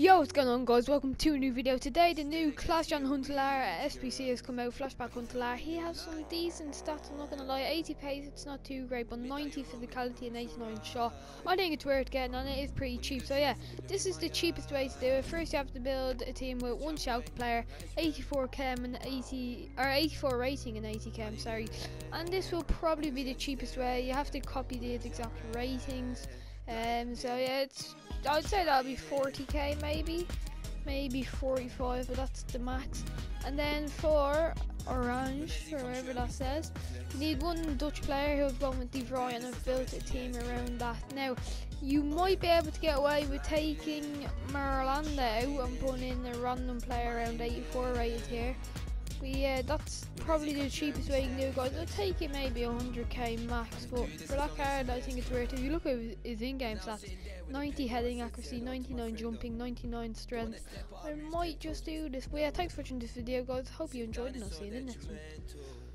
Yo, what's going on, guys? Welcome to a new video. Today the new Clash on Huntelaar SBC has come out. Flashback Huntelaar. He has some decent stats, I'm not gonna lie. 80 pace, it's not too great, but 90 physicality and 89 shot. I think it's worth getting, and it is pretty cheap. So yeah, this is the cheapest way to do it. First you have to build a team with one Schalke player, 84 chem and 84 rating and 80 chem, sorry. And this will probably be the cheapest way. You have to copy these exact ratings. So yeah, I'd say that'll be 40k maybe 45, but that's the max. And then for orange, or whatever that says, you need one Dutch player who have gone with De Vrij, and I've built a team around that. Now, you might be able to get away with taking Merlando and putting in a random player around 84 rated here. But yeah, that's probably the cheapest way you can do it, guys. It'll take it maybe 100k max, but for that card I think it's worth it. If you look at his in-game stats, 90 heading accuracy, 99 jumping, 99 strength. I might just do this. But yeah, thanks for watching this video, guys. Hope you enjoyed, and I'll see you in the next one.